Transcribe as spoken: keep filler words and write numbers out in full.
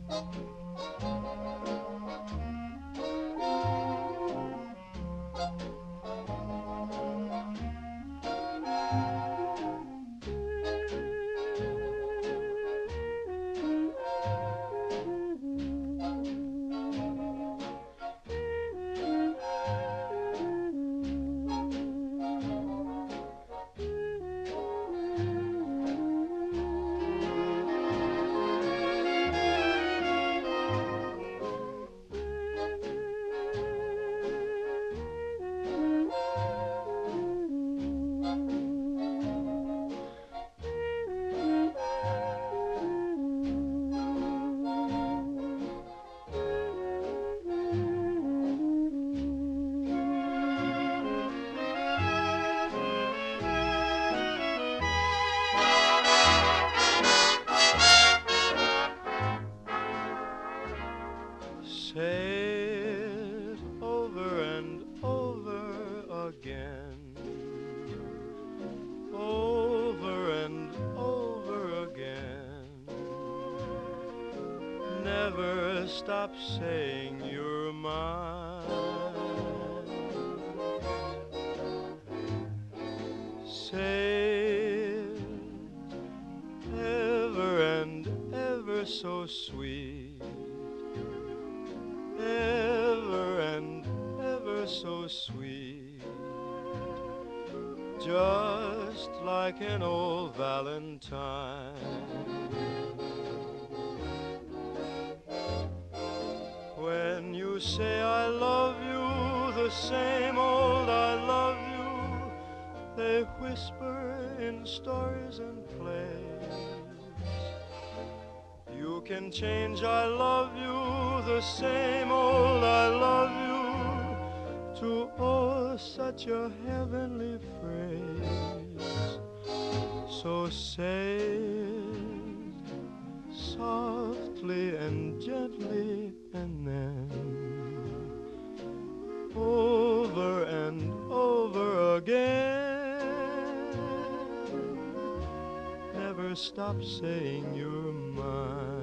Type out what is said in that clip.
Say it over and over again, over and over again. Never stop saying you're mine. Say it ever and ever so sweet, ever and ever so sweet, just like an old Valentine. When you say I love you, the same old I love you, they whisper in stories and plays. You can change I love you, the same old I love you, to oh such a heavenly phrase. So say it softly and gently, and then over and over again. Never stop saying you're mine.